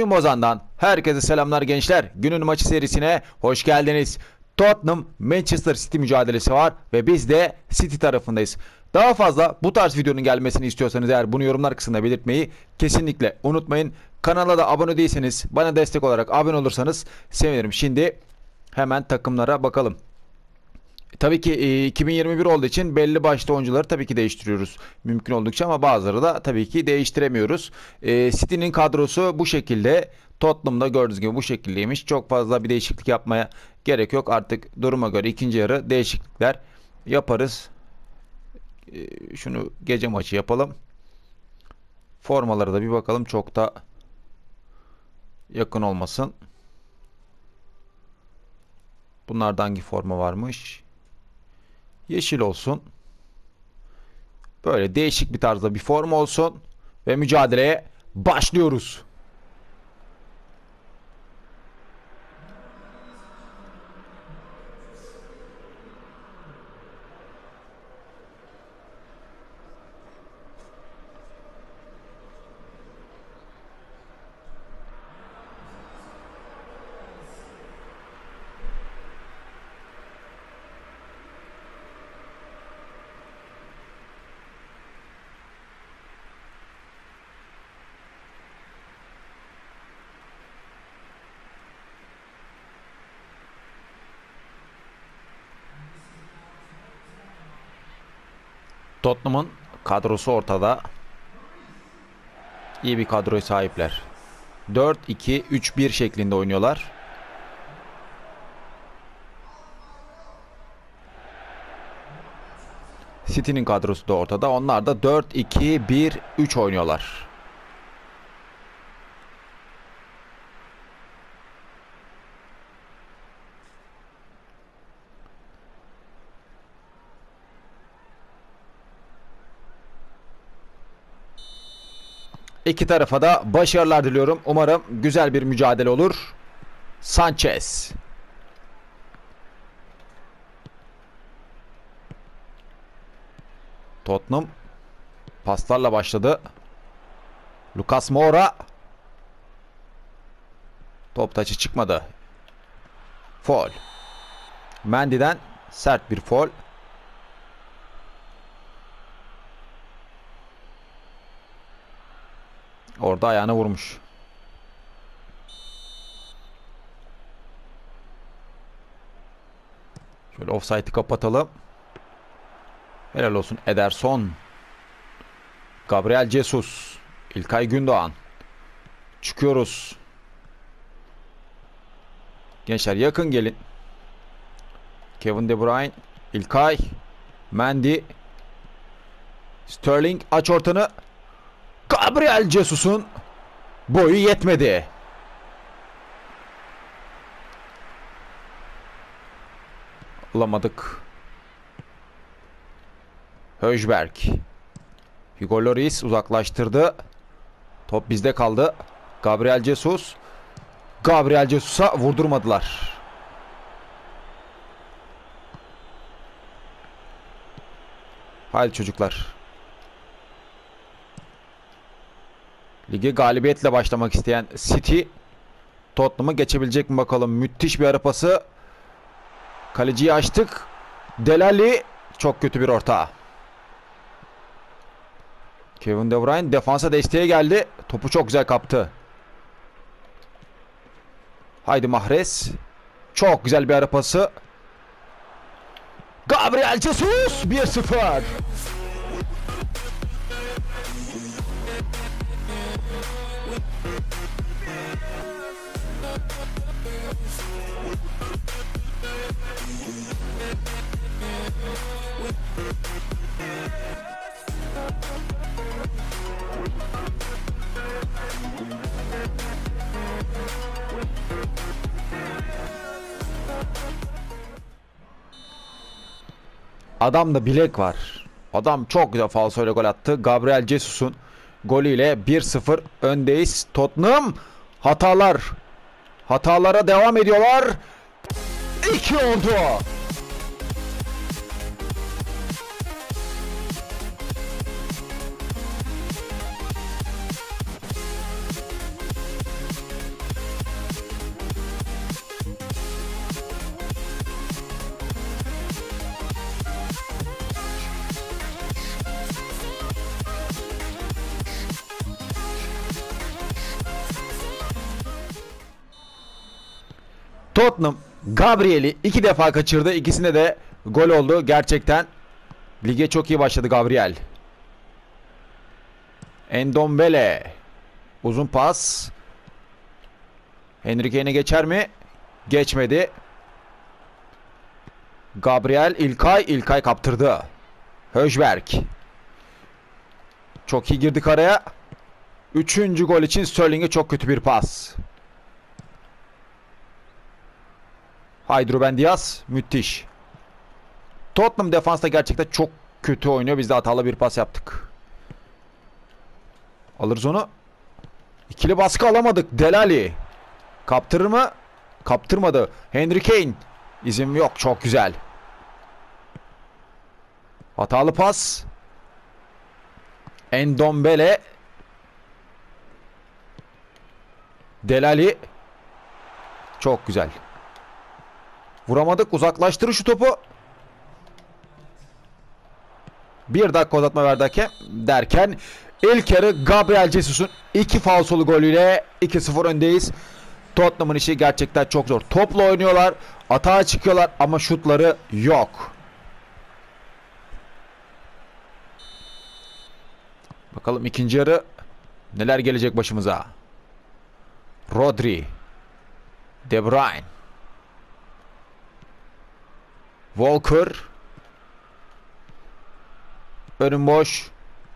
Game Ozan'dan herkese selamlar gençler. Günün maçı serisine hoş geldiniz. Tottenham Manchester City mücadelesi var ve biz de City tarafındayız. Daha fazla bu tarz videonun gelmesini istiyorsanız eğer bunu yorumlar kısmında belirtmeyi kesinlikle unutmayın. Kanala da abone değilseniz bana destek olarak abone olursanız sevinirim. Şimdi hemen takımlara bakalım. Tabii ki 2021 olduğu için belli başlı oyuncuları tabii ki değiştiriyoruz mümkün oldukça ama bazıları da tabii ki değiştiremiyoruz. City'nin kadrosu bu şekilde. Tottenham'da gördüğünüz gibi bu şekildeymiş. Çok fazla bir değişiklik yapmaya gerek yok. Artık duruma göre ikinci yarı değişiklikler yaparız. Şunu gece maçı yapalım. Formalara da bir bakalım. Çok da yakın olmasın. Bunlarda hangi forma varmış? Yeşil olsun. Böyle değişik bir tarzda bir forma olsun. Ve mücadeleye başlıyoruz. Tottenham'ın kadrosu ortada. İyi bir kadroya sahipler. 4-2-3-1 şeklinde oynuyorlar. City'nin kadrosu da ortada. Onlar da 4-2-1-3 oynuyorlar. İki tarafa da başarılar diliyorum. Umarım güzel bir mücadele olur. Sanchez. Tottenham paslarla başladı. Lucas Moura. Top taçı çıkmadı. Foul. Mendy'den sert bir foul. Orada ayağına vurmuş. Şöyle offside'i kapatalım. Helal olsun Ederson. Gabriel Jesus. İlkay Gündoğan. Çıkıyoruz. Gençler yakın gelin. Kevin De Bruyne. İlkay. Mendy. Sterling aç ortanı. Gabriel Jesus'un boyu yetmedi. Alamadık. Højbjerg. Hugo Lloris uzaklaştırdı. Top bizde kaldı. Gabriel Jesus. Gabriel Jesus'a vurdurmadılar. Haydi çocuklar. Lige galibiyetle başlamak isteyen City Tottenham'ı geçebilecek mi bakalım. Müthiş bir ara pası. Kaleciyi açtık. Delali çok kötü bir orta. Kevin De Bruyne defansa desteğe geldi. Topu çok güzel kaptı. Haydi Mahrez. Çok güzel bir ara pası. Gabriel Jesus 1-0. Adamda bilek var. Adam çok güzel falsoyla gol attı. Gabriel Jesus'un golüyle 1-0 öndeyiz. Tottenham hatalara devam ediyorlar. 2 oldu. Tottenham Gabriel'i 2 defa kaçırdı. İkisinde de gol oldu. Gerçekten lige çok iyi başladı Gabriel. Ndombele. Uzun pas. Henry Kane'e geçer mi? Geçmedi. Gabriel, İlkay kaptırdı. Højbjerg. Çok iyi girdik araya. Üçüncü gol için Sterling'e çok kötü bir pas. Haydi Ruben Dias. Müthiş. Tottenham defansta gerçekten çok kötü oynuyor. Biz de hatalı bir pas yaptık. Alırız onu. İkili baskı alamadık. Delali. Kaptırır mı? Kaptırmadı. Henry Kane. İzin yok. Çok güzel. Hatalı pas. Ndombele. Delali. Çok güzel. Vuramadık. Uzaklaştırır şu topu. Bir dakika uzatma verdi hakem derken ilk yarı Gabriel Jesus'un 2 falsolu golüyle 2-0 öndeyiz. Tottenham'ın işi gerçekten çok zor. Topla oynuyorlar, atağa çıkıyorlar ama şutları yok. Bakalım ikinci yarı neler gelecek başımıza. Rodri, De Bruyne, Walker, önüm boş.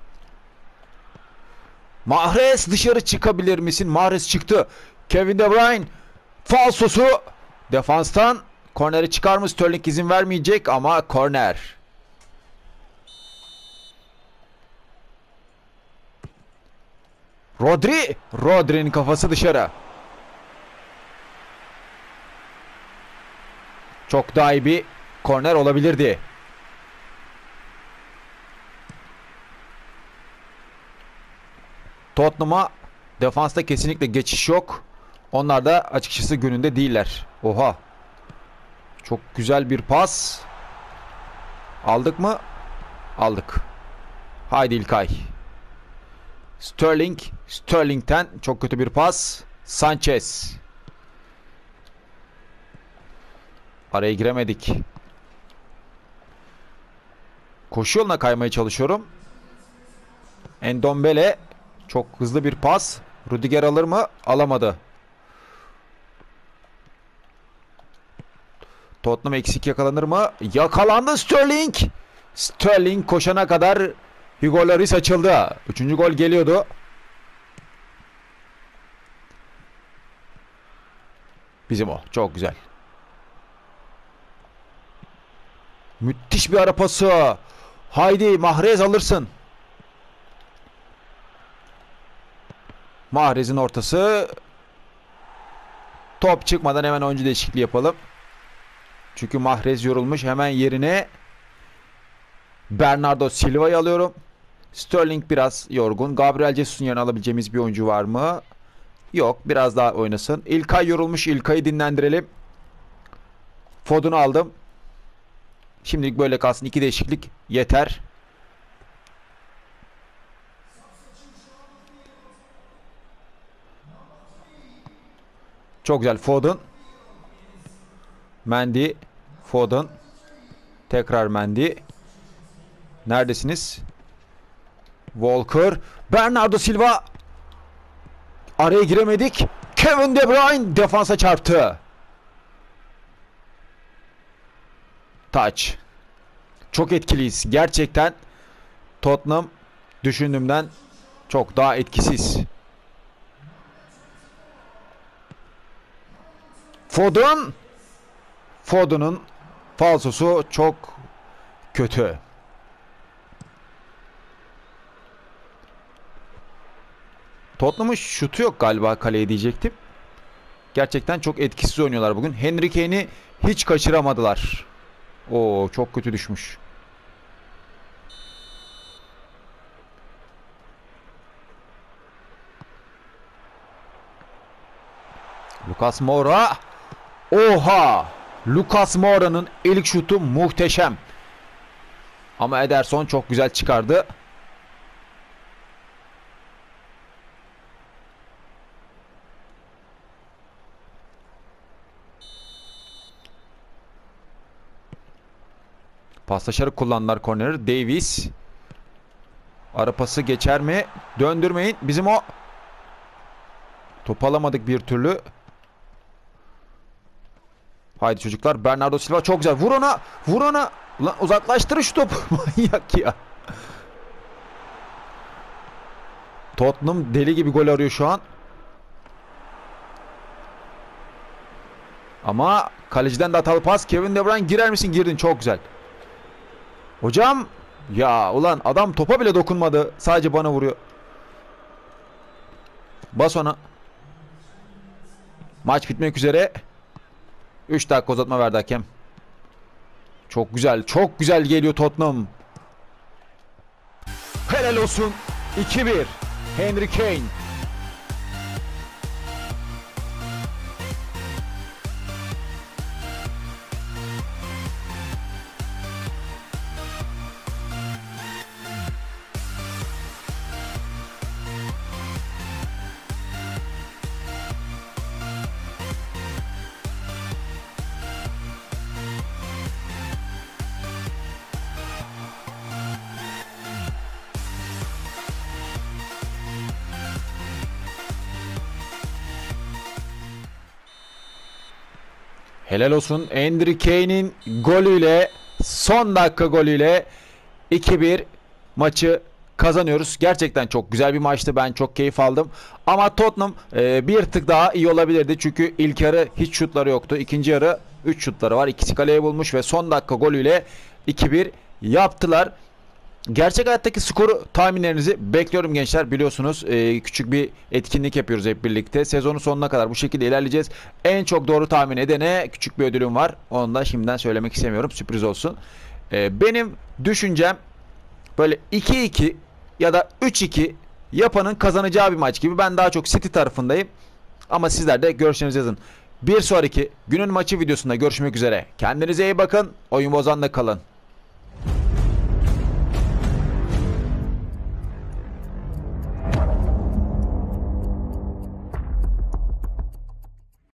Mahrez dışarı çıkabilir misin? Mahrez çıktı. Kevin De Bruyne falsosu defanstan korneri çıkar mı? Sterling izin vermeyecek ama korner. Rodri'nin kafası dışarı. Çok daha iyi bir korner olabilirdi. Tottenham'a defansta kesinlikle geçiş yok. Onlar da açıkçası gününde değiller. Oha. Çok güzel bir pas. Aldık mı? Aldık. Haydi İlkay. Sterling'ten çok kötü bir pas. Sanchez. Araya giremedik. Koşu yoluna kaymaya çalışıyorum. Ndombele. Çok hızlı bir pas. Rudiger alır mı? Alamadı. Tottenham eksik yakalanır mı? Yakalandı Sterling. Sterling koşana kadar Hugo Lloris açıldı. Üçüncü gol geliyordu. Bizim o. Çok güzel. Müthiş bir ara pası. Haydi Mahrez alırsın. Mahrez'in ortası. Top çıkmadan hemen oyuncu değişikliği yapalım. Çünkü Mahrez yorulmuş. Hemen yerine Bernardo Silva'yı alıyorum. Sterling biraz yorgun. Gabriel Jesus'un yerine alabileceğimiz bir oyuncu var mı? Yok. Biraz daha oynasın. İlkay yorulmuş. İlkay'ı dinlendirelim. Foden'u aldım. Şimdilik böyle kalsın. 2 değişiklik yeter. Çok güzel. Foden. Mendy. Foden. Tekrar Mendy. Neredesiniz? Walker. Bernardo Silva. Araya giremedik. Kevin De Bruyne defansa çarptı. Touch. Çok etkiliyiz. Gerçekten Tottenham düşündüğümden çok daha etkisiz. Foden'ın falsosu çok kötü. Tottenham'ın şutu yok galiba kaleye diyecektim. Gerçekten çok etkisiz oynuyorlar bugün. Henry Kane'i hiç kaçıramadılar. Oo, çok kötü düşmüş. Lucas Moura. Oha! Lucas Moura'nın ilk şutu muhteşem. Ama Ederson çok güzel çıkardı. Paslaşarak kullandılar korneri. Davies. Ara pası geçer mi? Döndürmeyin. Bizim o. Top alamadık bir türlü. Haydi çocuklar. Bernardo Silva çok güzel. Vur ona. Vur ona. Lan uzaklaştır şu topu. Manyak ya. Tottenham deli gibi gol arıyor şu an. Ama kaleciden de hatalı pas. Kevin De Bruyne girer misin? Girdin. Çok güzel. Hocam. Ya ulan adam topa bile dokunmadı. Sadece bana vuruyor. Bas ona. Maç bitmek üzere. 3 dakika uzatma verdi hakem. Çok güzel. Çok güzel geliyor Tottenham. Helal olsun. 2-1. Henry Kane. Helal olsun. Henry Kane'in golüyle, son dakika golüyle 2-1 maçı kazanıyoruz. Gerçekten çok güzel bir maçtı. Ben çok keyif aldım. Ama Tottenham bir tık daha iyi olabilirdi. Çünkü ilk yarı hiç şutları yoktu. İkinci yarı 3 şutları var. İkisi kaleye bulmuş ve son dakika golüyle 2-1 yaptılar. Gerçek hayattaki skoru tahminlerinizi bekliyorum gençler. Biliyorsunuz küçük bir etkinlik yapıyoruz hep birlikte. Sezonun sonuna kadar bu şekilde ilerleyeceğiz. En çok doğru tahmin edene küçük bir ödülüm var. Onu da şimdiden söylemek istemiyorum. Sürpriz olsun. Benim düşüncem böyle 2-2 ya da 3-2 yapanın kazanacağı bir maç gibi. Ben daha çok City tarafındayım. Ama sizler de görüşlerinizi yazın. Bir sonraki günün maçı videosunda görüşmek üzere. Kendinize iyi bakın. Oyun bozanla kalın.